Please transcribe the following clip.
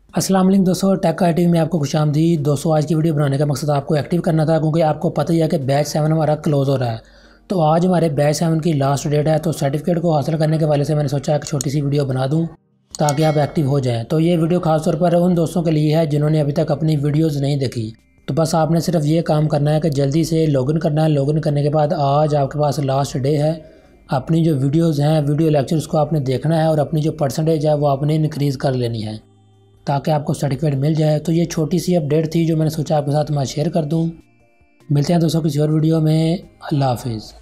अस्सलाम वालेकुम दोस्तों, टेक आईटी में आपको खुशामदीद। दोस्तों, आज की वीडियो बनाने का मकसद आपको एक्टिव करना था, क्योंकि आपको पता ही है कि बैच 7 हमारा क्लोज हो रहा है। तो आज हमारे बैच 7 की लास्ट डेट है। तो सर्टिफिकेट को हासिल करने के वाले से मैंने सोचा एक छोटी सी वीडियो बना दूं ताकि आप एक्टिव हो जाएं। तो ये वीडियो खासतौर पर उन दोस्तों के लिए है जिन्होंने अभी तक अपनी वीडियोज़ नहीं देखी। तो बस आपने सिर्फ ये काम करना है कि जल्दी से लॉगिन करना है। लॉगिन करने के बाद आज आपके पास लास्ट डे है। अपनी जो वीडियोज़ हैं, वीडियो लेक्चर्स को आपने देखना है और अपनी जो परसेंटेज है वो आपने इंक्रीज़ कर लेनी है ताकि आपको सर्टिफिकेट मिल जाए। तो ये छोटी सी अपडेट थी जो मैंने सोचा आपके साथ मैं शेयर कर दूं। मिलते हैं दोस्तों किसी और वीडियो में। अल्लाह हाफिज़।